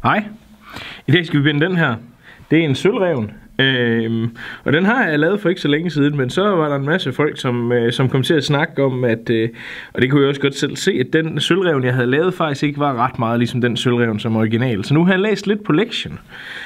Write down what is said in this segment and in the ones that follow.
Hej. I dag skal vi binde den her. Det er en sølvræven. Og den har jeg lavet for ikke så længe siden, men så var der en masse folk, som kom til at snakke om, at, og det kunne jeg også godt selv se, at den sølvræven, jeg havde lavet, faktisk ikke var ret meget ligesom den sølvræven som original. Så nu har jeg læst lidt på lektion,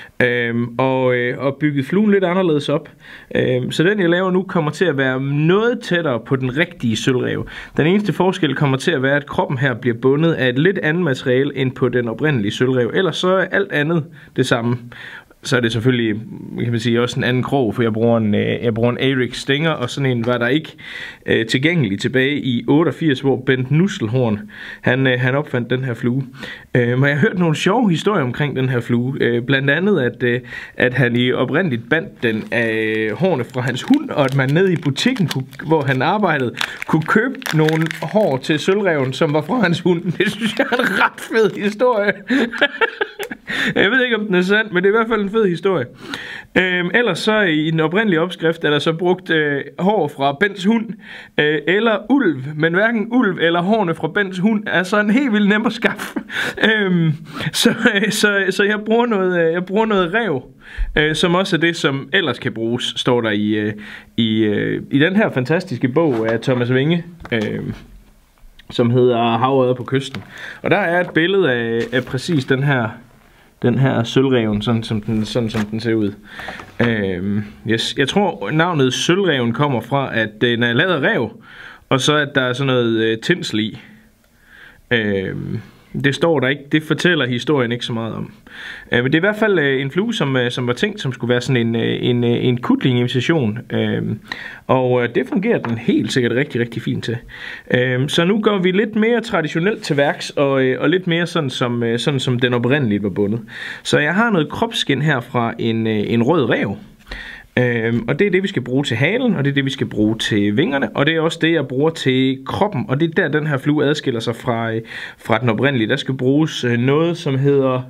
og bygget fluen lidt anderledes op. Så den, jeg laver nu, kommer til at være noget tættere på den rigtige sølvræv. Den eneste forskel kommer til at være, at kroppen her bliver bundet af et lidt andet materiale end på den oprindelige sølvræv. Ellers så er alt andet det samme. Så er det selvfølgelig, kan man sige, også en anden krog, for jeg bruger en Arex Stinger, og sådan en var der ikke tilgængelig tilbage i 88, hvor Bent Nusselhorn, han opfandt den her flue. Og jeg har hørt nogle sjove historier omkring den her flue, blandt andet, at han i oprindeligt bandt den af hårene fra hans hund, og at man nede i butikken, hvor han arbejdede, kunne købe nogle hår til sølvræven, som var fra hans hund. Det synes jeg er en ret fed historie. Jeg ved ikke, om den er sand, men det er i hvert fald en fed historie. Ellers så i den oprindelige opskrift er der så brugt hår fra Bents hund, eller ulv, men hverken ulv eller hårene fra Bents hund er sådan helt vildt nem at skaffe. Så jeg bruger noget ræv, som også er det, som ellers kan bruges, står der i den her fantastiske bog af Thomas Winge, som hedder Havørred på kysten. Og der er et billede af præcis den her sølvræven, sådan som den ser ud. Jeg tror navnet sølvræven kommer fra, at den er lavet af ræv, og så at der er sådan noget tinsel i. Det står der ikke, det fortæller historien ikke så meget om. Men det er i hvert fald en flue, som var tænkt, som skulle være sådan en kutling-imitation. Og det fungerer den helt sikkert rigtig, rigtig fint til. Så nu går vi lidt mere traditionelt til værks, og lidt mere sådan som den oprindeligt var bundet. Så jeg har noget kropsskin her fra en rød ræv. Og det er det, vi skal bruge til halen, og det er det, vi skal bruge til vingerne, og det er også det, jeg bruger til kroppen, og det er der, den her flue adskiller sig fra den oprindelige. Der skal bruges noget, som hedder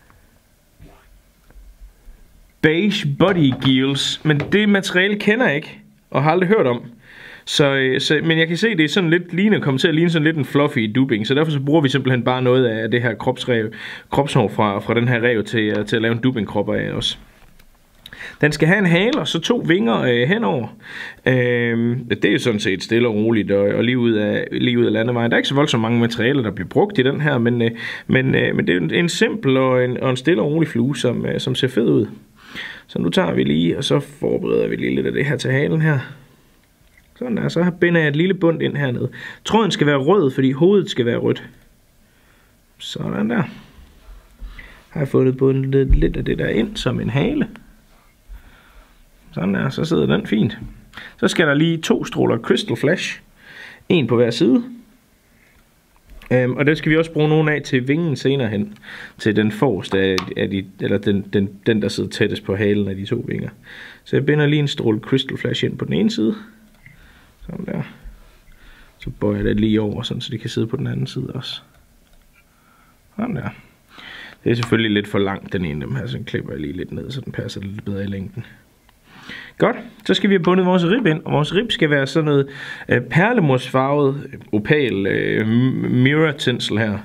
Beige Body Gills, men det materiale kender jeg ikke, og har aldrig hørt om. Men jeg kan se, det er sådan lidt kommer til at ligne sådan lidt en fluffy dubbing, så derfor så bruger vi simpelthen bare noget af det her kropshår fra den her ræv til at lave en dubbingkrop af også. Den skal have en hale og så 2 vinger henover. Det er jo sådan set stille og roligt og lige ud af landevejen. Der er ikke så voldsomt mange materialer, der bliver brugt i den her, men det er en simpel og en stille og rolig flue, som ser fed ud. Så nu tager vi lige, og så forbereder vi lige lidt af det her til halen her. Sådan der, så binder jeg et lille bund ind hernede. Tråden skal være rød, fordi hovedet skal være rødt. Sådan der. Har jeg fået bundet lidt af det der ind som en hale. Sådan der, så sidder den fint. Så skal der lige 2 stråler Crystal Flash. En på hver side. Og det skal vi også bruge nogle af til vingen senere hen. Til den forreste af de, eller den der sidder tættest på halen af de 2 vinger. Så jeg binder lige en stråle Crystal Flash ind på den ene side. Sådan der. Så bøjer jeg det lige over, sådan, så det kan sidde på den anden side også. Sådan der. Det er selvfølgelig lidt for langt, den ene af dem her, så den klipper jeg lige lidt ned, så den passer lidt bedre i længden. Godt, så skal vi have bundet vores rib ind, og vores rib skal være sådan noget perlemorsfarvet opal mirror tinsel her.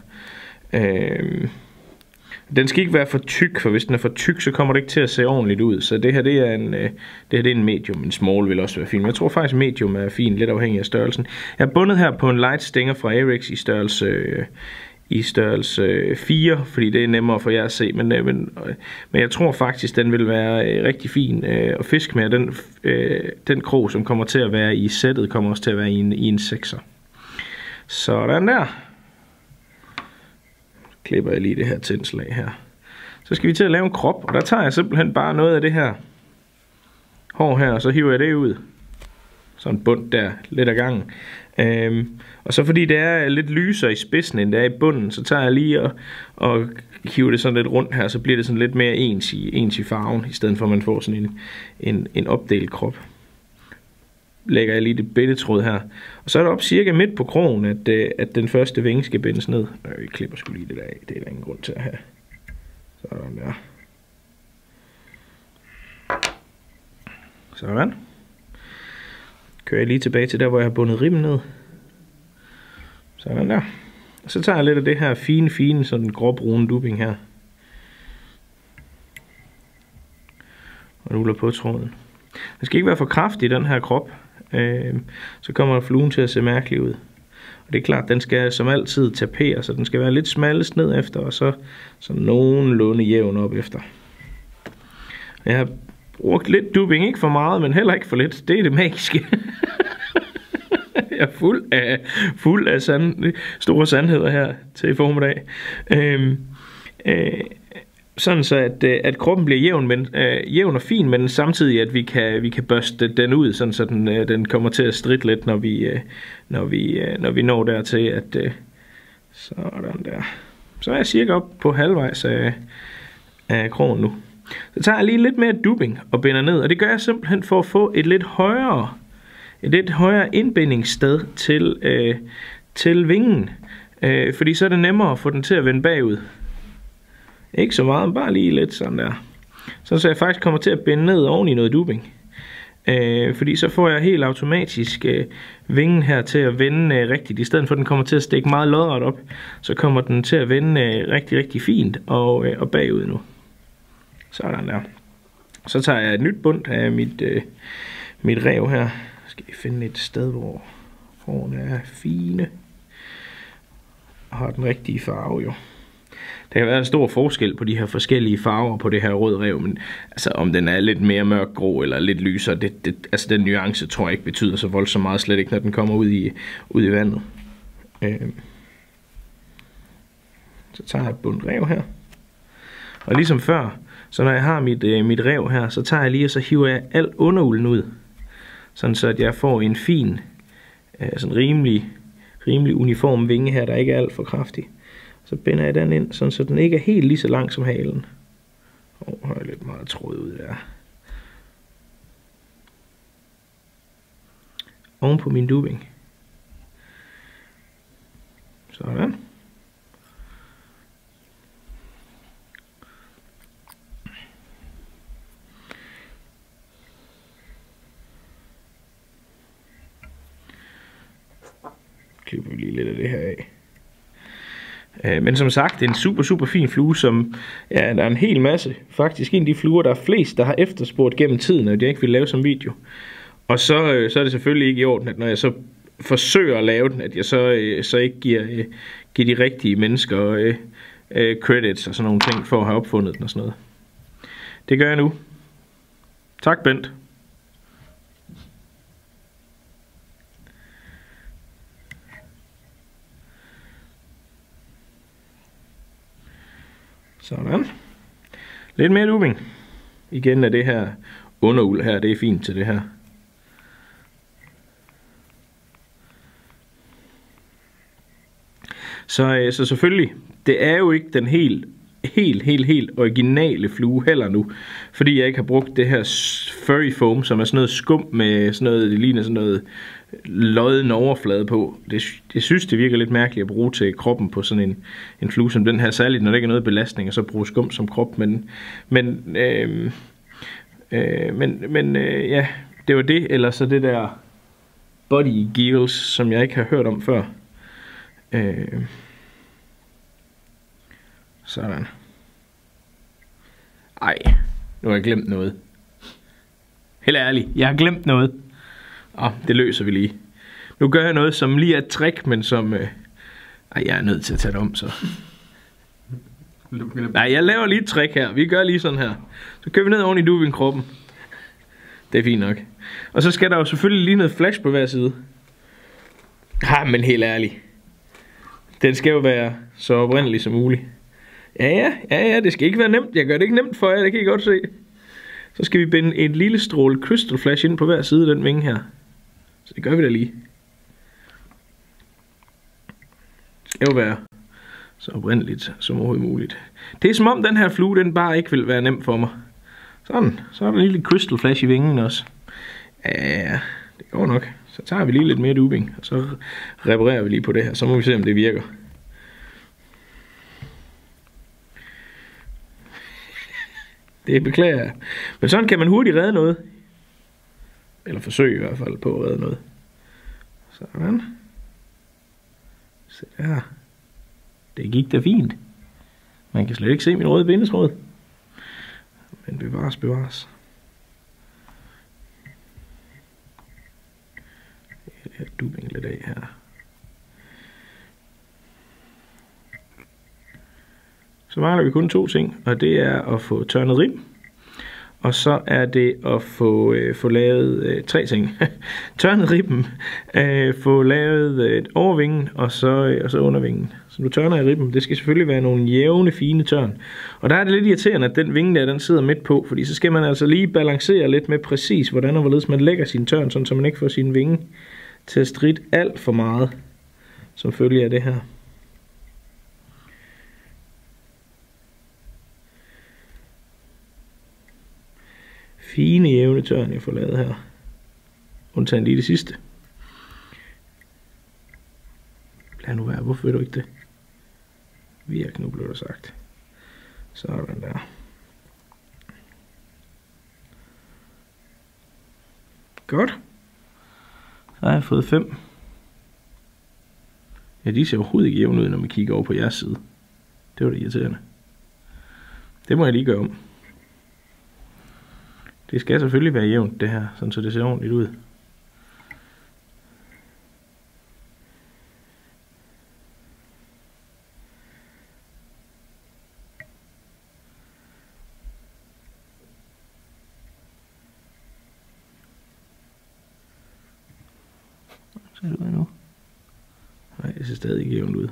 Den skal ikke være for tyk, for hvis den er for tyk, så kommer det ikke til at se ordentligt ud. Så det her, det er en medium, en small vil også være fin. Men jeg tror faktisk medium er fin, lidt afhængig af størrelsen. Jeg er bundet her på en light stinger fra Arex i størrelse 4, fordi det er nemmere for jer at se, men jeg tror faktisk, den vil være rigtig fin at fiske med. Den krog, som kommer til at være i sættet, kommer også til at være i en 6'er. Sådan der. Så klipper jeg lige det her tændslag her. Så skal vi til at lave en krop, og der tager jeg simpelthen bare noget af det her hår her, og så hiver jeg det ud. Sådan en bund der, lidt ad gangen. Og så fordi det er lidt lysere i spidsen, end det er i bunden, så tager jeg lige og hiver det sådan lidt rundt her, så bliver det sådan lidt mere ens i farven, i stedet for at man får sådan en opdelt krop. Lægger jeg lige det bindetråd her. Og så er det op cirka midt på krogen, at den første vinge skal bindes ned. Vi klipper sgu lige det der af, det er der ingen grund til at have. Sådan der. Sådan. Kører jeg lige tilbage til der, hvor jeg har bundet ribben ned. Sådan der. Og så tager jeg lidt af det her fine, sådan gråbrune dubbing her. man uler på tråden. Den skal ikke være for kraftig, den her krop. Så kommer fluen til at se mærkelig ud. Og det er klart, den skal som altid tapere, så den skal være lidt smallest ned efter, og så nogenlunde jævn op efter. Jeg har brugt lidt dubbing, ikke for meget, men heller ikke for lidt. Det er det magiske. Jeg er fuld af store sandheder her til i formiddag. Sådan så at kroppen bliver jævn og fin, men samtidig at vi kan børste den ud, sådan så den kommer til at stritte lidt, når vi når dertil, at sådan der. Så er jeg cirka op på halvvejs af krogen nu. Så tager jeg lige lidt mere dubbing og binder ned, og det gør jeg simpelthen for at få et lidt højere indbindingssted til vingen, fordi så er det nemmere at få den til at vende bagud. Ikke så meget, bare lige lidt sådan der. Så jeg faktisk kommer til at binde ned oven i noget dubbing. Fordi så får jeg helt automatisk vingen her til at vende rigtigt. I stedet for at den kommer til at stikke meget lodret op, så kommer den til at vende rigtig, rigtig fint og bagud nu. Sådan der. Så tager jeg et nyt bund af mit rev her. Skal jeg finde et sted, hvor hårene er fine og har den rigtige farve jo. Der kan være en stor forskel på de her forskellige farver på det her rød rev, men altså om den er lidt mere mørkgrå eller lidt lysere, altså den nuance tror jeg ikke betyder så voldsomt meget, slet ikke når den kommer ud i vandet. Så tager jeg et bundt rev her. Og ligesom før, så når jeg har mit rev her, så tager jeg lige og så hiver jeg al underulden ud. Sådan så at jeg får en fin, sådan rimelig uniform vinge her, der ikke er alt for kraftig. Så binder jeg den ind, sådan så den ikke er helt lige så lang som halen. Har jeg lidt meget tråd ud der. Oven på min dubbing. Sådan. Klipper vi lige lidt af det her af. Men som sagt, det er en super fin flue, som ja, der er en hel masse. Faktisk en af de fluer, der er flest, der har efterspurgt gennem tiden, og jeg ikke vil lave som video. Og så er det selvfølgelig ikke i orden, at når jeg så forsøger at lave den, at jeg så ikke giver de rigtige mennesker credits og sådan nogle ting for at have opfundet den og sådan noget. Det gør jeg nu. Tak, Bent. Sådan. Lidt mere dubbing. Igen er det her underuld her, det er fint til det her. Så selvfølgelig, det er jo ikke den helt originale flue heller nu, fordi jeg ikke har brugt det her furry foam, som er sådan noget skum med sådan noget, det ligner sådan noget lodden overflade på. Jeg synes, det virker lidt mærkeligt at bruge til kroppen på sådan en flue som den her, særligt når der ikke er noget belastning, og så bruge skum som krop, men ja, det var det, eller så det der body gears, som jeg ikke har hørt om før. Sådan. Ej, nu har jeg glemt noget. Helt ærligt, jeg har glemt noget. Det løser vi lige. Nu gør jeg noget, som lige er et trick, men som... jeg er nødt til at tage det om, så... Nej, jeg laver lige et trick her. Vi gør lige sådan her. Så kører vi ned oven i dubbing-kroppen. Det er fint nok. Og så skal der jo selvfølgelig lige noget flash på hver side. Men helt ærligt. Den skal jo være så oprindelig som muligt. Ja, det skal ikke være nemt. Jeg gør det ikke nemt for jer, det kan I godt se. Så skal vi binde en lille stråle crystal flash ind på hver side af den vinge her. Så det gør vi da lige. Det skal jo være så oprindeligt som overhovedet muligt. Det er som om den her flue, den bare ikke vil være nem for mig. Sådan, så er der en lille crystal flash i vingen også. Ja, det går nok. Så tager vi lige lidt mere dubbing, og så reparerer vi lige på det her. Så må vi se, om det virker. Det beklager jeg. Men sådan kan man hurtigt redde noget. Eller forsøge i hvert fald på at redde noget. Sådan. Se der. Det gik da fint. Man kan slet ikke se min røde bindetråd. Men bevares. have dubbing lidt af her. Så mangler vi kun 2 ting, og det er at få tørnet rim. Og så er det at få lavet 3 ting. Tørnet ribben, få lavet overvingen og så undervingen. Så du tørner i ribben. Det skal selvfølgelig være nogle jævne, fine tørn. Og der er det lidt irriterende, at den vinge der, den sidder midt på. Fordi så skal man altså lige balancere lidt med præcis, hvordan og hvorledes man lægger sin tørn, sådan så man ikke får sin vinge til at stritte alt for meget, som følge af det her. Fine jævne tørn, jeg får lavet her. Undtagen lige det sidste. Lad nu være, hvorfor vil du ikke det? Virk nu, blev der sagt. Sådan der. Godt. Så har jeg fået 5. Ja, de ser overhovedet ikke jævne ud, når man kigger over på jeres side. Det var det irriterende. Det må jeg lige gøre om. Det skal selvfølgelig være jævnt det her, sådan så det ser ordentligt ud. Ser det ud nu? Nej, det ser stadig ikke jævnt ud.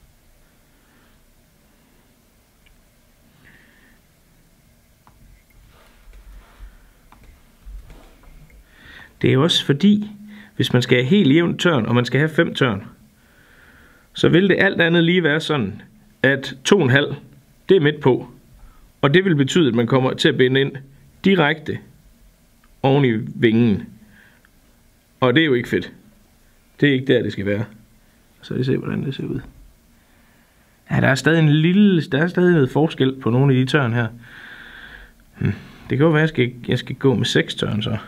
Det er også fordi, hvis man skal have helt jævnt tørn, og man skal have 5 tørn, så vil det alt andet lige være sådan, at 2,5, det er midt på. Og det vil betyde, at man kommer til at binde ind direkte oven i vingen. Og det er jo ikke fedt. Det er ikke der, det skal være. Så vi se, hvordan det ser ud. Ja, der er stadig noget forskel på nogle af de tørn her. Det kan jo være, at jeg skal gå med 6 tørn så.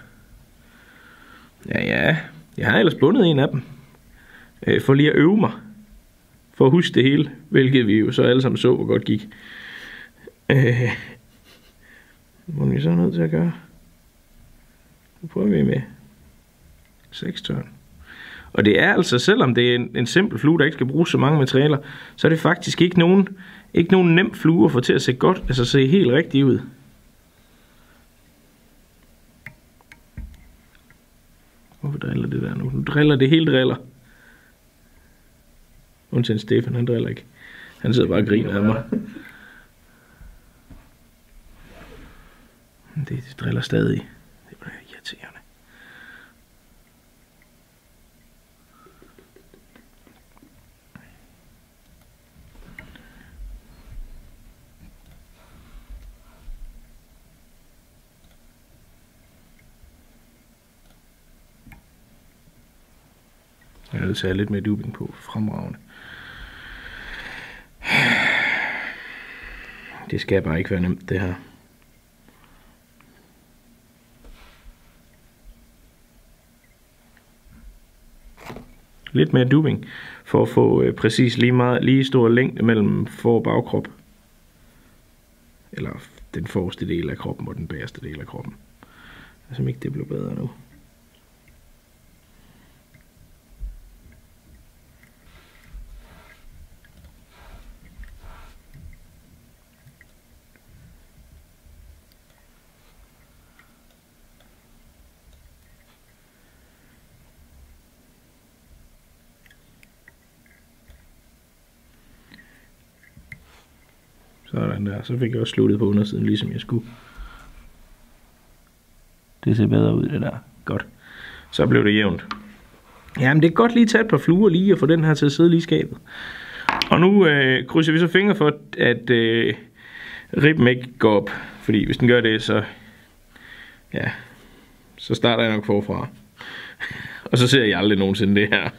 Ja, jeg har ellers bundet en af dem. For lige at øve mig. For at huske det hele, hvilket vi jo så alle sammen så, hvor godt gik. Må vi så nødt til at gøre. Nu prøver vi med 6 tørn. Og det er altså, selvom det er en simpel flue, der ikke skal bruge så mange materialer, så er det faktisk ikke nogen nem flue at få til at se godt, altså se helt rigtig ud. Hvorfor driller det der nu? Nu driller det hele driller. Undtagen Stefan, han driller ikke. Han sidder bare og griner af mig. Det driller stadig. Det var irriterende. Jeg er nødt til at have lidt mere dubbing på, fremragende. Det skal bare ikke være nemt, det her. Lidt mere dubbing, for at få præcis lige stor længde mellem for- og bagkrop. Eller den forreste del af kroppen og den bagerste del af kroppen. Altså ikke det bliver bedre nu. Sådan der, så fik jeg også sluttet på undersiden, ligesom jeg skulle. Det ser bedre ud, det der. Godt. Så blev det jævnt. Jamen, det er godt lige at tage et par fluer lige og få den her til at sidde lige i skabet. Og nu krydser vi så fingre for, at ribben ikke går op. Fordi hvis den gør det, så ja, så starter jeg nok forfra. Og så ser jeg aldrig nogensinde det her.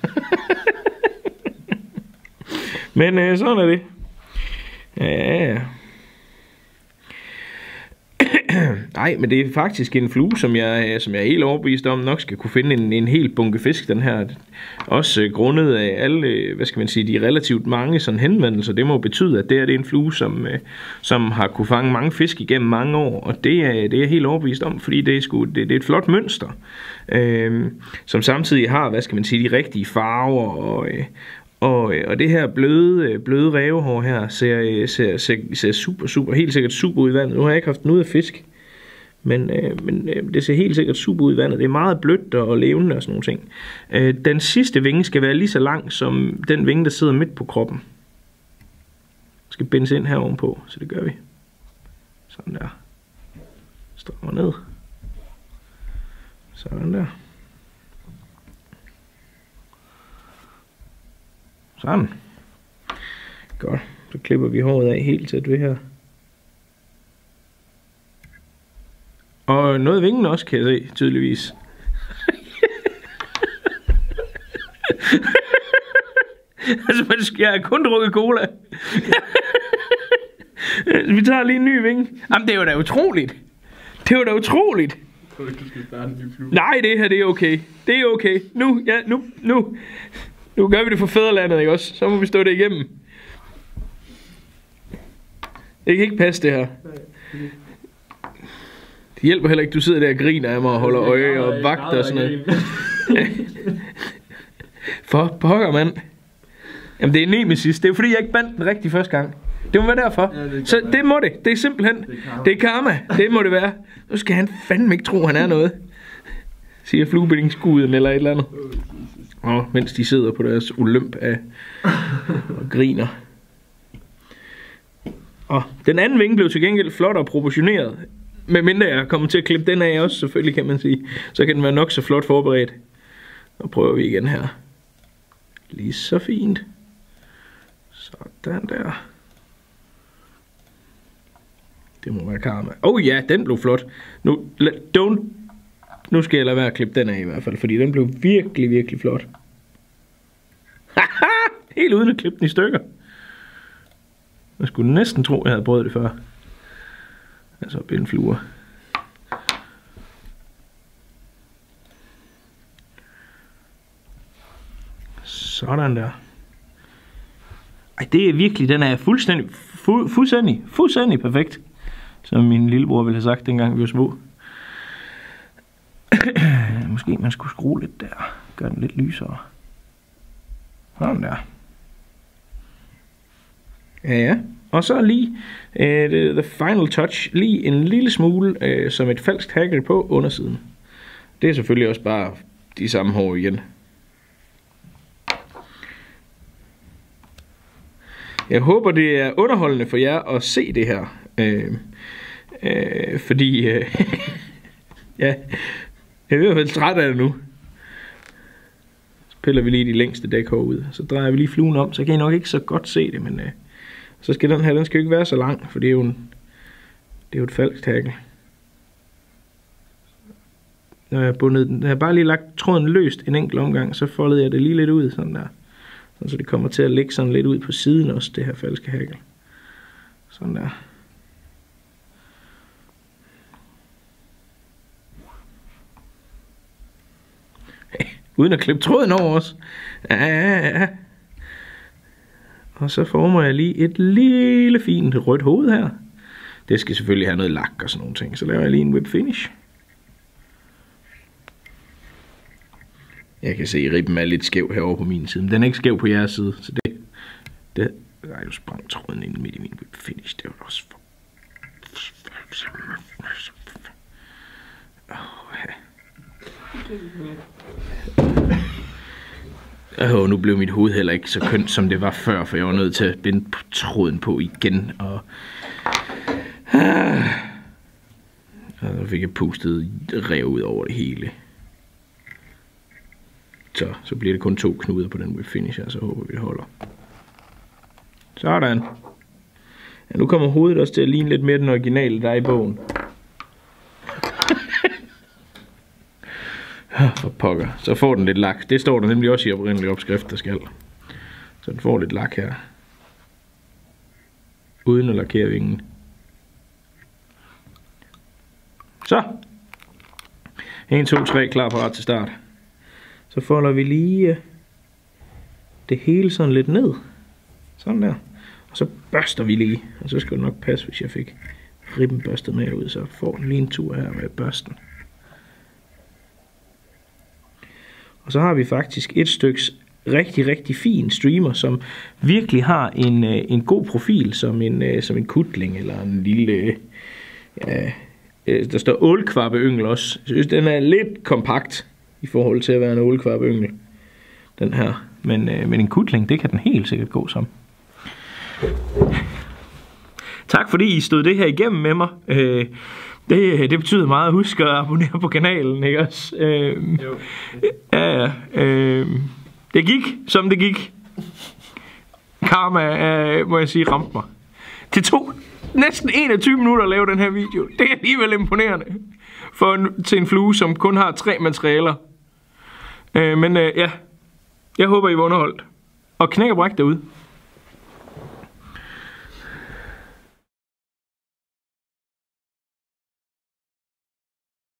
Men sådan er det. Ja. Nej, men det er faktisk en flue, som jeg er helt overbevist om nok skal kunne finde en hel bunke fisk, den her. Også grundet af alle, hvad skal man sige, de relativt mange sådan henvendelser. Det må betyde, at det er en flue, som har kunne fange mange fisk igennem mange år. Og det er jeg helt overbevist om, fordi det er et flot mønster. Som samtidig har, hvad skal man sige, de rigtige farver og det her bløde rævehår her ser super, helt sikkert super ud i vandet. Nu har jeg ikke haft den ud af fisk, men det ser helt sikkert super ud i vandet. Det er meget blødt og levende og sådan nogle ting. Den sidste vinge skal være lige så lang som den vinge, der sidder midt på kroppen. Skal bindes ind her ovenpå, så det gør vi. Sådan der. Strammer ned. Sådan der. Sådan. Godt. Så klipper vi håret af helt tæt ved her. Og noget af vingen også, kan jeg se, tydeligvis. Altså, jeg har kun drukket cola. Vi tager lige en ny vinge. Jamen, det var da utroligt. Det var da utroligt. Nej, det her, det er okay. Det er okay. Nu gør vi det for fædrelandet, ikke også? Så må vi stå det igennem. Det kan ikke passe, det her. Det hjælper heller ikke, du sidder der og griner af mig og holder øje og vagter og sådan noget. For pokker, mand. Jamen, det er nemesis. Det er jo fordi, jeg ikke bandt den rigtig første gang. Det må være derfor. Ja, så det må det. Det er simpelthen. Det er karma. Det må det være. Nu skal han fandme ikke tro, han er noget. Siger fluebindingsguden eller et eller andet. Og mens de sidder på deres olymp af og griner. Og den anden vinge blev til gengæld flot og proportioneret. Med mindre jeg kommer til at klippe den af også, selvfølgelig kan man sige. Så kan den være nok så flot forberedt. Og prøver vi igen her. Lige så fint. Sådan der. Det må være karma. Ja, den blev flot. Nu skal jeg lade være at klippe den af i hvert fald, fordi den blev virkelig, virkelig flot. Helt uden at klippe den i stykker. Jeg skulle næsten tro, jeg havde prøvet det før. Altså bindfluer. Sådan der. Ej, det er virkelig, den er fuldstændig perfekt. Som min lillebror ville have sagt, dengang vi var små. Måske man skulle skrue lidt der. Gør den lidt lysere. Sådan der. Ja. Og så lige the final touch. Lige en lille smule som et falsk hagl på undersiden. Det er selvfølgelig også bare de samme hår igen. Jeg håber, det er underholdende for jer at se det her. Fordi ja, jeg er i hvert fald træt af det nu. Så piller vi lige de længste dækhår ud. Så drejer vi lige fluen om, så kan I nok ikke så godt se det. Men så skal den her, den skal jo ikke være så lang, for det er jo et falsk hagl. Når jeg har bundet den, jeg har bare lige lagt tråden løst en enkelt omgang, så foldede jeg det lige lidt ud, sådan der. Så det kommer til at ligge sådan lidt ud på siden også, det her falske hagl. Sådan der. Uden at klippe tråden over os. Ja. Og så former jeg lige et lille fint rødt hoved her. Det skal selvfølgelig have noget lak og sådan nogle ting. Så laver jeg lige en whip finish. Jeg kan se, at ribben er lidt skæv herovre på min side. Den er ikke skæv på jeres side. Så det nej, du sprang tråden ind midt i min whip finish. Det var også for... Nu blev mit hoved heller ikke så kønt, som det var før, for jeg var nødt til at binde tråden på igen. Og så fik jeg pustet rev ud over det hele. Så bliver det kun 2 knuder på den whip finish her, så håber vi det holder. Sådan. Ja, nu kommer hovedet også til at ligne lidt mere den originale, der er i bogen. For pokker. Så får den lidt lak. Det står der nemlig også i oprindelig opskrift, der skal. Så den får lidt lak her. Uden at lakere vingen. Så. 1, 2, 3, klar parat til start. Så folder vi lige det hele sådan lidt ned. Sådan der. Og så børster vi lige. Og så skal det nok passe, hvis jeg fik ribben børstet med ud. Så får den lige en tur her med børsten. Og så har vi faktisk et stykke rigtig fin streamer, som virkelig har en god profil, som en kutling eller en lille... Ja, der står ålkvabbe-yngel også. Jeg synes, den er lidt kompakt i forhold til at være en ålkvabbe-yngel. Den her. Men en kutling, det kan den helt sikkert gå som. Tak fordi I stod det her igennem med mig. Det betyder meget. Husk at abonnere på kanalen, ikke også? Ja. Det gik, som det gik. Karma, må jeg sige, ramte mig. Det tog næsten 21 minutter at lave den her video. Det er alligevel imponerende. Til en flue, som kun har 3 materialer. Men ja, jeg håber I var underholdt. Og knæk og bræk derude.